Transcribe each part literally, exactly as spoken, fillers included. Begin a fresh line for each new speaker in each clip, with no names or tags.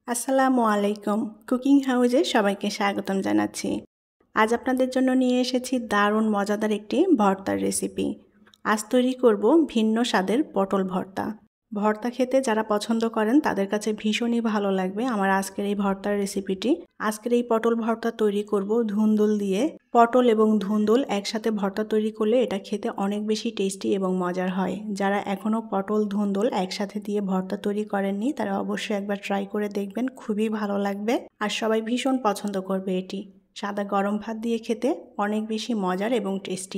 আসসালামু আলাইকুম। কুকিং হাউজে সবাইকে স্বাগতম জানাচ্ছি। আজ আপনাদের জন্য নিয়ে এসেছি দারুণ মজাদার একটি ভর্তার রেসিপি। আজ তৈরি করব ভিন্ন স্বাদের পটল ভর্তা। ভর্তা খেতে যারা পছন্দ করেন তাদের কাছে ভীষণই ভালো লাগবে আমার আজকের এই ভর্তার রেসিপিটি। আজকের এই পটল ভর্তা তৈরি করব ধুন্দুল দিয়ে। পটল এবং ধুন্দুল একসাথে ভর্তা তৈরি করলে এটা খেতে অনেক বেশি টেস্টি এবং মজার হয়। যারা এখনও পটল ধুন্দুল একসাথে দিয়ে ভর্তা তৈরি করেননি তারা অবশ্যই একবার ট্রাই করে দেখবেন, খুবই ভালো লাগবে আর সবাই ভীষণ পছন্দ করবে এটি। সাদা গরম ভাত দিয়ে খেতে অনেক বেশি মজার এবং টেস্টি।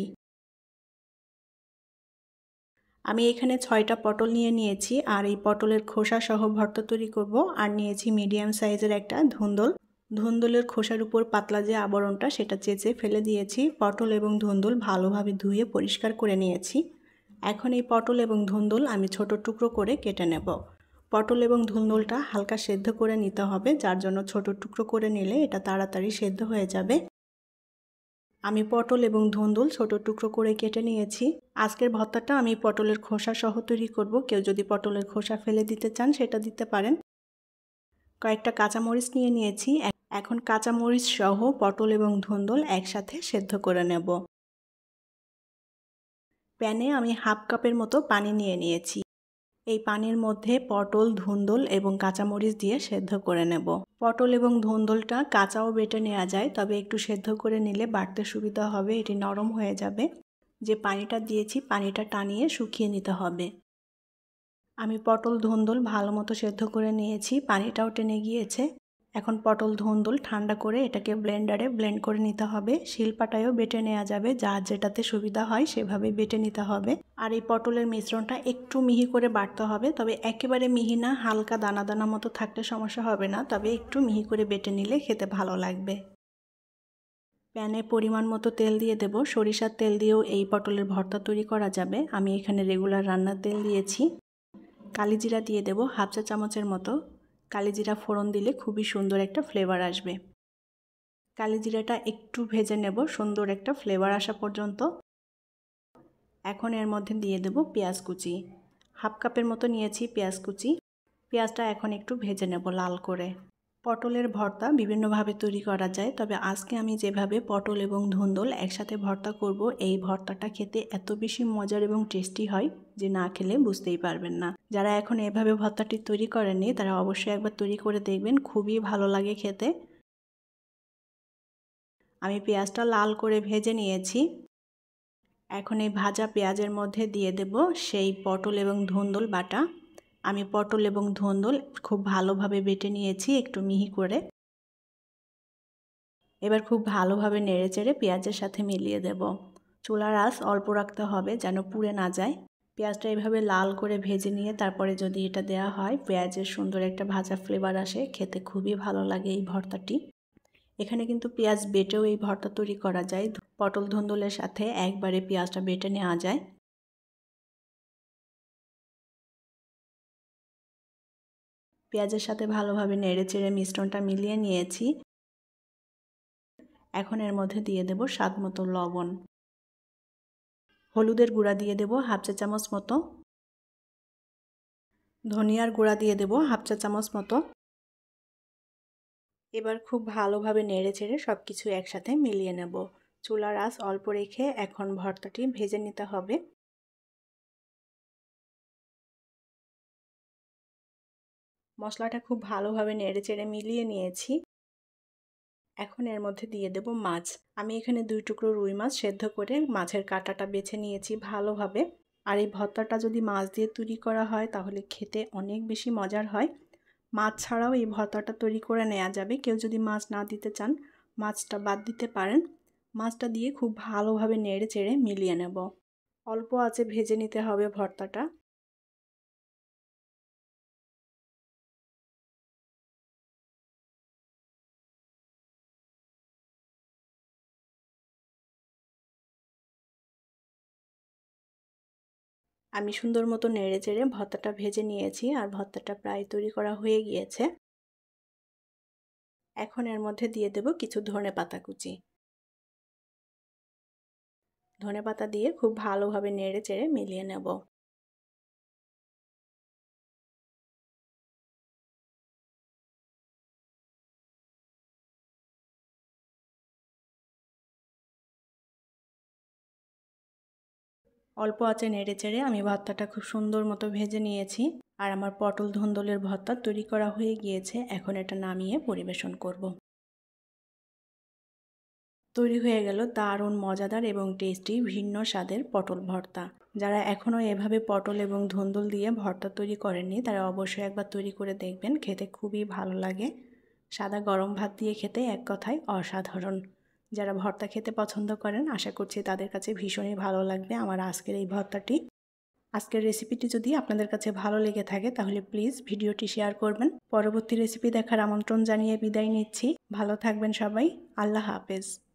আমি এখানে ছয়টা পটল নিয়ে নিয়েছি আর এই পটলের খোসা সহ ভর্তা তৈরি করব। আর নিয়েছি মিডিয়াম সাইজের একটা ধুন্দুল। ধুন্দুলের খোসার উপর পাতলা যে আবরণটা সেটা চেঁচে ফেলে দিয়েছি। পটল এবং ধুন্দুল ভালোভাবে ধুয়ে পরিষ্কার করে নিয়েছি। এখন এই পটল এবং ধুন্দুল আমি ছোট টুকরো করে কেটে নেব। পটল এবং ধুন্দুলটা হালকা সেদ্ধ করে নিতে হবে, যার জন্য ছোট টুকরো করে নিলে এটা তাড়াতাড়ি সেদ্ধ হয়ে যাবে। আমি পটল এবং ধুন্দুল ছোট টুকরো করে কেটে নিয়েছি। আজকের ভর্তাটা আমি পটলের খোসা সহ তৈরি করব। কেউ যদি পটলের খোসা ফেলে দিতে চান সেটা দিতে পারেন। কয়েকটা কাঁচামরিচ নিয়ে নিয়েছি। এখন কাঁচামরিচ সহ পটল এবং ধুন্দুল একসাথে সেদ্ধ করে নেব। প্যানে আমি হাফ কাপের মতো পানি নিয়ে নিয়েছি। এই পানির মধ্যে পটল, ধুন্দুল এবং কাঁচামরিচ দিয়ে সেদ্ধ করে নেব। পটল এবং ধুন্দুলটা কাঁচাও বেটে নেওয়া যায়, তবে একটু সেদ্ধ করে নিলে বাটতে সুবিধা হবে, এটি নরম হয়ে যাবে। যে পানিটা দিয়েছি পানিটা টানিয়ে শুকিয়ে নিতে হবে। আমি পটল ধুন্দুল ভালো মতো সেদ্ধ করে নিয়েছি, পানিটাও টেনে গিয়েছে। এখন পটল ধুন্দুল ঠান্ডা করে এটাকে ব্লেন্ডারে ব্লেন্ড করে নিতে হবে। শিলপাটায়ও বেটে নেওয়া যাবে, যার যেটাতে সুবিধা হয় সেভাবে বেটে নিতে হবে। আর এই পটলের মিশ্রণটা একটু মিহি করে বাটতে হবে, তবে একেবারে মিহি না, হালকা দানা দানা মতো থাকলে সমস্যা হবে না, তবে একটু মিহি করে বেটে নিলে খেতে ভালো লাগবে। প্যানে পরিমাণ মতো তেল দিয়ে দেব। সরিষার তেল দিয়েও এই পটলের ভর্তা তৈরি করা যাবে। আমি এখানে রেগুলার রান্নার তেল দিয়েছি। কালিজিরা দিয়ে দেব হাফ চা চামচের মতো। কালিজিরা ফোড়ন দিলে খুবই সুন্দর একটা ফ্লেভার আসবে। কালিজিরাটা একটু ভেজে নেব সুন্দর একটা ফ্লেভার আসা পর্যন্ত। এখন এর মধ্যে দিয়ে দেব পেঁয়াজ কুচি। হাফ কাপের মতো নিয়েছি পেঁয়াজ কুচি। পেঁয়াজটা এখন একটু ভেজে নেব লাল করে। পটলের ভর্তা বিভিন্নভাবে তৈরি করা যায়, তবে আজকে আমি যেভাবে পটল এবং ধুন্দুল একসাথে ভর্তা করব, এই ভর্তাটা খেতে এত বেশি মজার এবং টেস্টি হয় যে না খেলে বুঝতেই পারবেন না। যারা এখন এভাবে ভর্তাটি তৈরি করেননি তারা অবশ্যই একবার তৈরি করে দেখবেন, খুবই ভালো লাগে খেতে। আমি পেঁয়াজটা লাল করে ভেজে নিয়েছি। এখন এই ভাজা পেঁয়াজের মধ্যে দিয়ে দেব সেই পটল এবং ধুন্দুল বাটা। আমি পটল এবং ধুন্দুল খুব ভালোভাবে বেটে নিয়েছি একটু মিহি করে। এবার খুব ভালোভাবে নেড়েচেড়ে পেঁয়াজের সাথে মিলিয়ে দেব। চুলার আঁচ অল্প রাখতে হবে যেন পুড়ে না যায়। পেঁয়াজটা এভাবে লাল করে ভেজে নিয়ে তারপরে যদি এটা দেওয়া হয়, পেঁয়াজের সুন্দর একটা ভাজা ফ্লেভার আসে, খেতে খুবই ভালো লাগে এই ভর্তাটি। এখানে কিন্তু পেঁয়াজ বেটেও এই ভর্তা তৈরি করা যায়। পটল ধুন্দুলের সাথে একবারে পেঁয়াজটা বেটে নেওয়া যায়। পেঁয়াজের সাথে ভালোভাবে নেড়েচেড়ে মিশ্রণটা মিলিয়ে নিয়েছি। এখন এর মধ্যে দিয়ে দেব স্বাদ মতো লবণ। হলুদের গুঁড়া দিয়ে দেব হাফ চা চামচ মতো। ধনিয়ার গুঁড়া দিয়ে দেব হাফ চা চামচ মতো। এবার খুব ভালোভাবে নেড়েচেড়ে সব কিছু একসাথে মিলিয়ে নেব। চুলার আঁচ অল্প রেখে এখন ভর্তাটি ভেজে নিতে হবে। মশলাটা খুব ভালোভাবে নেড়েচেড়ে মিলিয়ে নিয়েছি। এখন এর মধ্যে দিয়ে দেব মাছ। আমি এখানে দুই টুকরো রুই মাছ সেদ্ধ করে মাছের কাঁটাটা বেছে নিয়েছি ভালোভাবে। আর এই ভর্তাটা যদি মাছ দিয়ে তৈরি করা হয় তাহলে খেতে অনেক বেশি মজার হয়। মাছ ছাড়াও এই ভর্তাটা তৈরি করে নেওয়া যাবে। কেউ যদি মাছ না দিতে চান মাছটা বাদ দিতে পারেন। মাছটা দিয়ে খুব ভালোভাবে নেড়ে চেড়ে মিলিয়ে নেব। অল্প আঁচে ভেজে নিতে হবে ভর্তাটা। আমি সুন্দর মতো নেড়ে চেড়ে ভর্তাটা ভেজে নিয়েছি আর ভর্তাটা প্রায় তৈরি করা হয়ে গিয়েছে। এখন এর মধ্যে দিয়ে দেব কিছু ধনেপাতা কুচি। ধনেপাতা দিয়ে খুব ভালোভাবে নেড়ে চেড়ে মিলিয়ে নেব। অল্প আঁচে নেড়ে চেড়ে আমি ভর্তাটা খুব সুন্দর মতো ভেজে নিয়েছি। আর আমার পটল ধুন্দুলের ভর্তা তৈরি করা হয়ে গিয়েছে। এখন এটা নামিয়ে পরিবেশন করব। তৈরি হয়ে গেল দারুণ মজাদার এবং টেস্টি ভিন্ন স্বাদের পটল ভর্তা। যারা এখনও এভাবে পটল এবং ধুন্দুল দিয়ে ভর্তা তৈরি করেননি তারা অবশ্যই একবার তৈরি করে দেখবেন, খেতে খুবই ভালো লাগে। সাদা গরম ভাত দিয়ে খেতে এক কথায় অসাধারণ। যারা ভর্তা খেতে পছন্দ করেন আশা করছি তাদের কাছে ভীষণই ভালো লাগবে আমার আজকের এই ভর্তাটি। আজকের রেসিপিটি যদি আপনাদের কাছে ভালো লেগে থাকে তাহলে প্লিজ ভিডিওটি শেয়ার করবেন। পরবর্তী রেসিপি দেখার আমন্ত্রণ জানিয়ে বিদায় নিচ্ছি। ভালো থাকবেন সবাই। আল্লাহ হাফেজ।